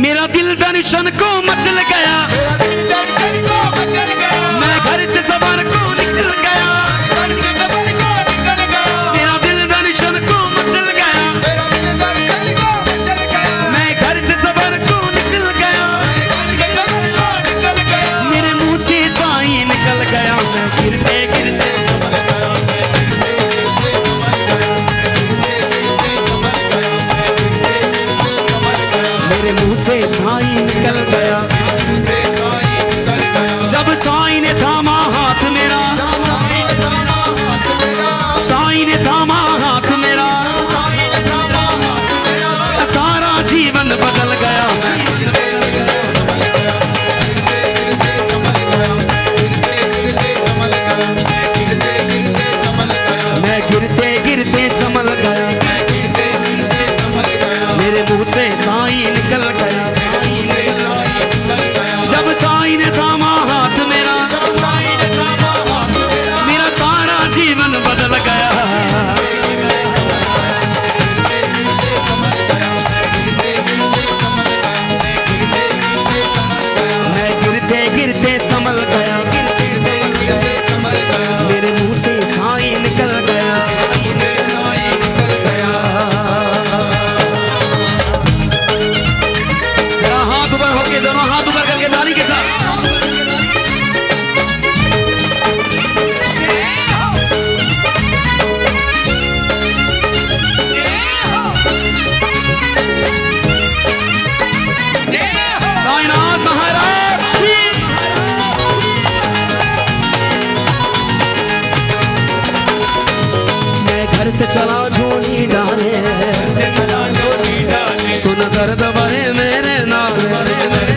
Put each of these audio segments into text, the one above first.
मेरा दिल टेंशन को मचल गया, मैं घर से सवार को निकल गया, मेरा दिल टेंशन को मचल गया, मैं घर से सवार को निकल गया, मेरे मुंह से साई निकल गया, मैं गिरते गिरते मेरे मुंह से साई निकल गया। जब साई ने थामा हाथ मेरा, साई ने थामा हाथ मेरा, सारा जीवन बदल गया। मैं गिरते गिरते संभल गया, मेरे मुंह से साई निकल गया। जब साई ने थामा हाथ मेरा, मेरा सारा जीवन बदल गया। मैं गिरते गिरते संभल गया, मेरे मुंह से साई निकल गया। दोनों हाथ ऊपर करके ताली के साथ साईनाथ महाराज की। मैं घर से चला झोली डाले, सुन दर्द भरे मेरे नाले,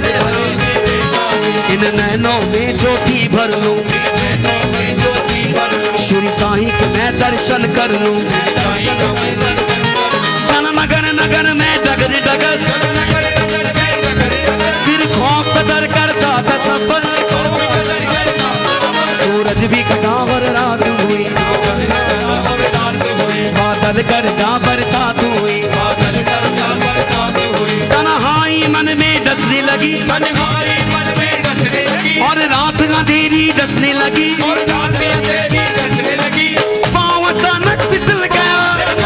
इन नैनों में ज्योति भर लूं, श्री साईं के मैं दर्शन कर लूं। चल नगर नगर में डगर डगर, फिर खौफ कदर करता था सफर। सूरज भी कटा और रात हुई, बादल गरजा बरसात हुई, तन्हाई मन में डसने लगी, और रात अंधेरी डसने लगी, पाँव अचानक फिसल गया,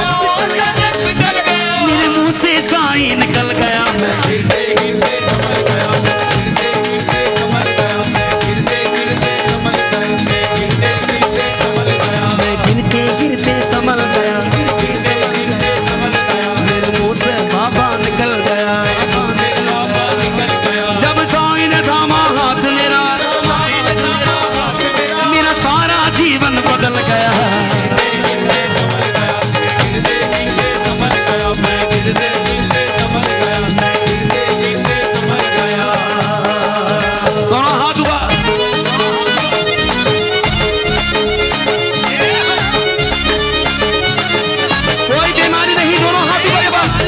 मेरे मुंह से साई निकल गया। मैं गिरते गिरते संभल गया, मेरे मुंह से बाबा निकल गया। जब साई ने थामा हाथ मेरा, मेरा सारा जीवन बदल गया। दोनों हाथ ऊपर, कोई बीमारी नहीं, दोनों हाथ ऊपर।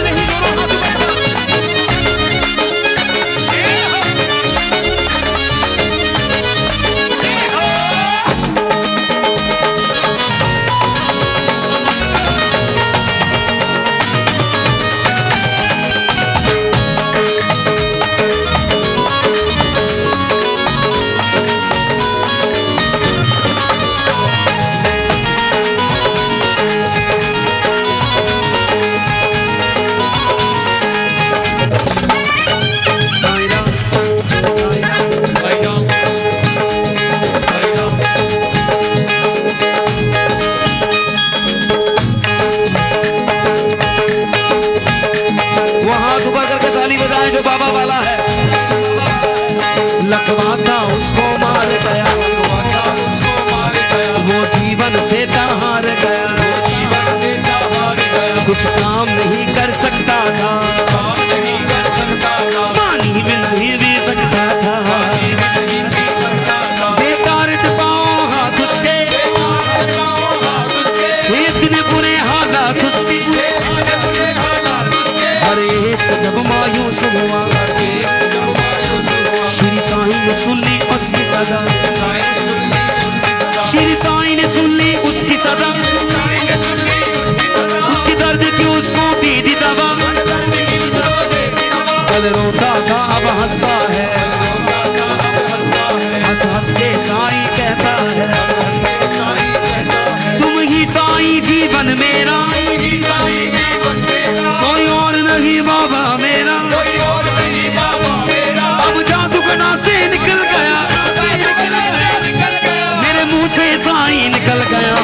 जो बाबा वाला है, लखवाता उसको मार गया, वो जीवन से हार गया, कुछ काम नहीं कर सकता था, पानी में नहीं पी सकता था, बेकार पाओ हाथ उसके, इतने बुरे हालात उसके, अरे जब मायूस हुआ, श्री साईं ने सुन ली उसकी सदा, श्री साईं ने सुन ली उसकी सदा, उसकी दर्द की उसको दे दी दवा, कल रोता बाबा मेरा, कोई और नहीं बाबा मेरा। अब जादूगना से निकल गया, मेरे मुंह से साईं निकल गया।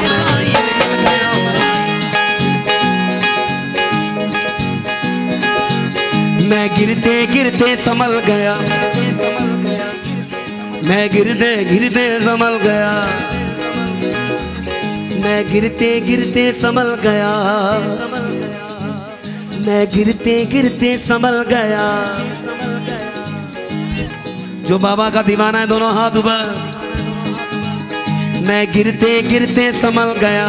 मैं गिरते गिरते संभल गया, मैं गिरते गिरते संभल गया, मैं गिरते गिरते संभल गया, मैं गिरते गिरते संभल गया। जो बाबा का दीवाना है दोनों हाथ ऊपर। मैं गिरते गिरते संभल गया,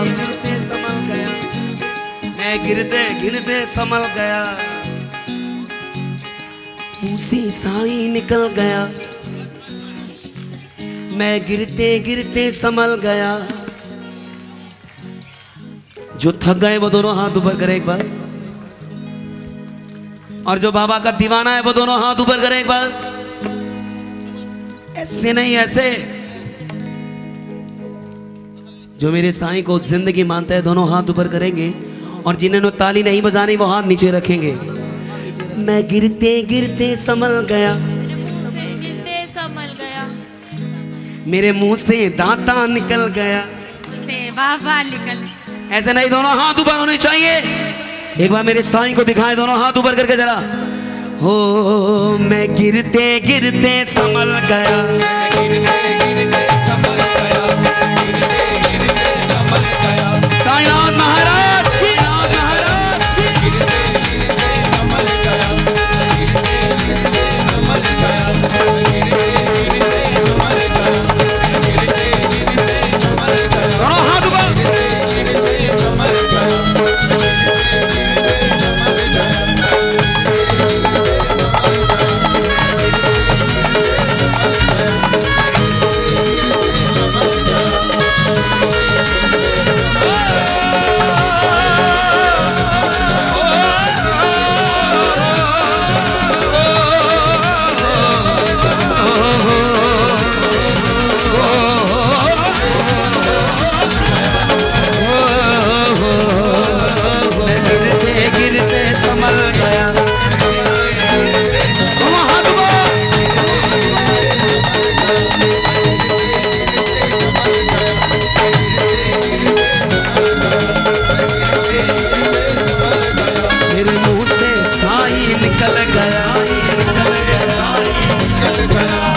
मैं गिरते गिरते संभल गया, उसी साईं निकल गया। मैं गिरते गिरते संभल गया। जो थक गए वो दोनों हाथ ऊपर करे एक बार, और जो बाबा का दीवाना है वो दोनों हाथ ऊपर करे एक बार। ऐसे नहीं, ऐसे। जो मेरे साईं को जिंदगी मानता है दोनों हाथ ऊपर करेंगे, और जिन्होंने ताली नहीं बजानी वो हाथ नीचे रखेंगे। मैं गिरते गिरते संभल गया, मेरे मुंह से दांता निकल गया, बाबा निकल। ऐसे नहीं, दोनों हाथ ऊपर होने चाहिए। एक बार मेरे साईं को दिखाएं, दोनों हाथ ऊपर करके जरा। हो मैं गिरते गिरते संभल गया, साईनाथ महाराज की, दोनों हाथ ऊपर। निकल गया।